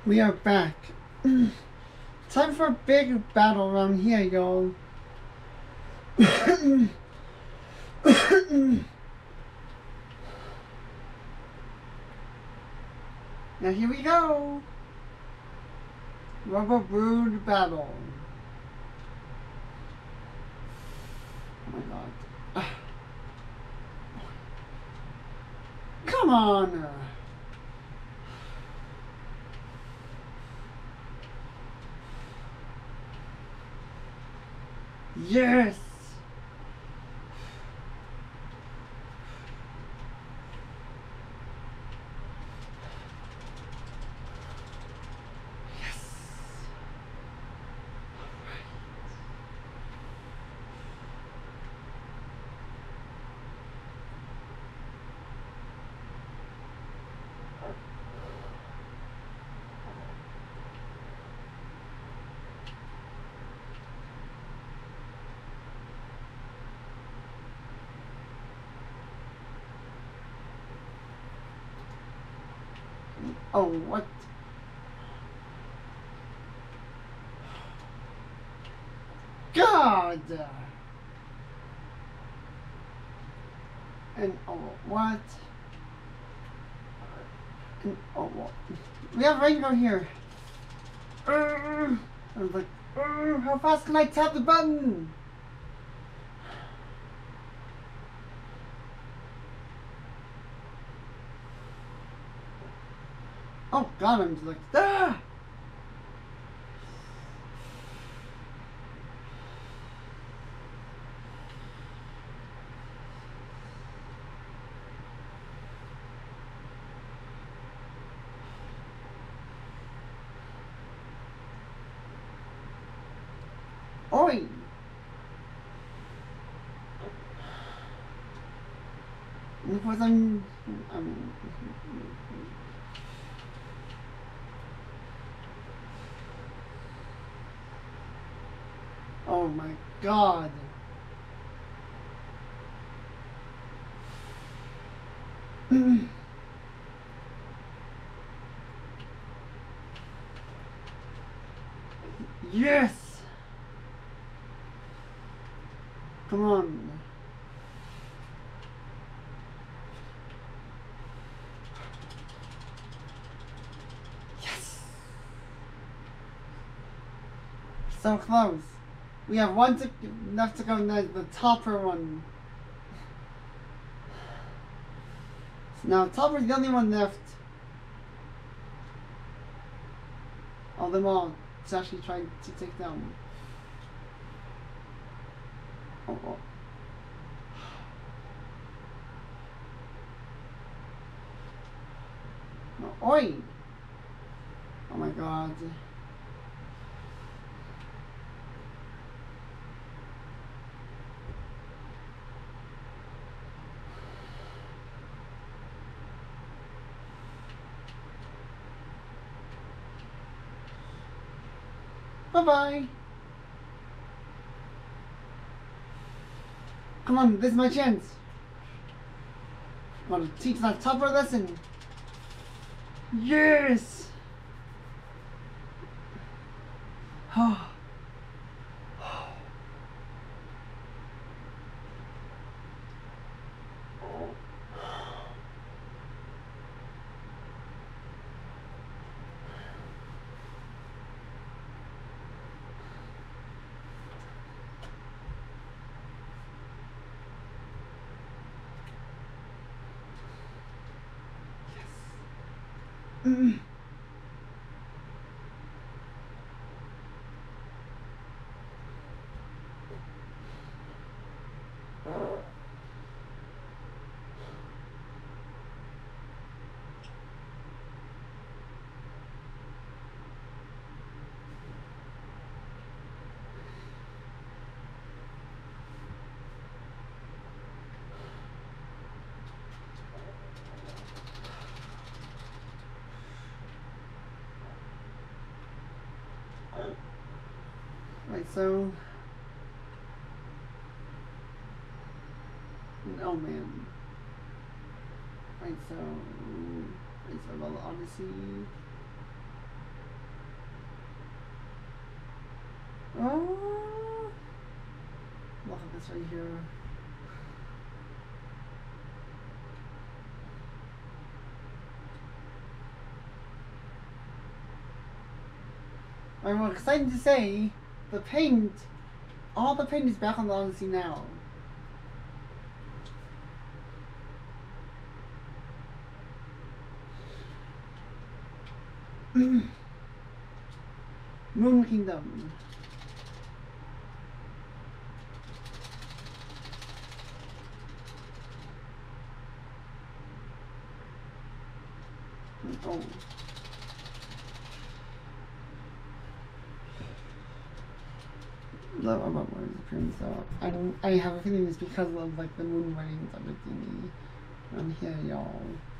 We are back. Time for a big battle around here, y'all. Now here we go. RoboBrood battle. Oh my god. Come on. Yes. Oh, what? God! And oh, what? And oh, what? We have Rainbow here. I was like, how fast can I tap the button? Oh god, I'm just like, ah! Oi! Because oh my god. Yes! Come on. Yes! So close. We have one left to go next, the topper one. Now, topper's the only one left. Of them all. It's actually trying to take down. Oh, oh. No, oi! Oh my god. Bye-bye. Come on, this is my chance. I want to teach that topper lesson. Yes! Oh. Right, so... Oh man. Right, so... Right, so about Odyssey... Oh, look at this right here. I'm excited to say the paint, all the paint is back on the Odyssey now. Moon Kingdom. Oh. Love about what is appearing, so I have a feeling it's because of like the moon weddings, everything on here, y'all.